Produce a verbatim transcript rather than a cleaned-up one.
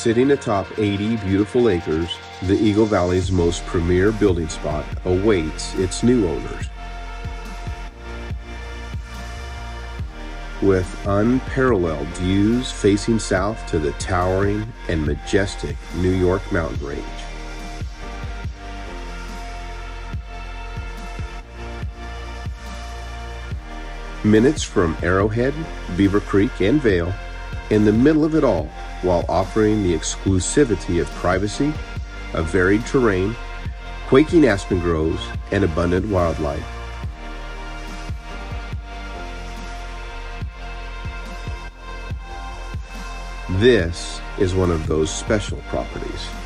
Sitting atop eighty beautiful acres, the Eagle Valley's most premier building spot awaits its new owners. With unparalleled views facing south to the towering and majestic New York mountain range. Minutes from Arrowhead, Beaver Creek, and Vail, in the middle of it all, while offering the exclusivity of privacy, a varied terrain, quaking aspen groves, and abundant wildlife. This is one of those special properties.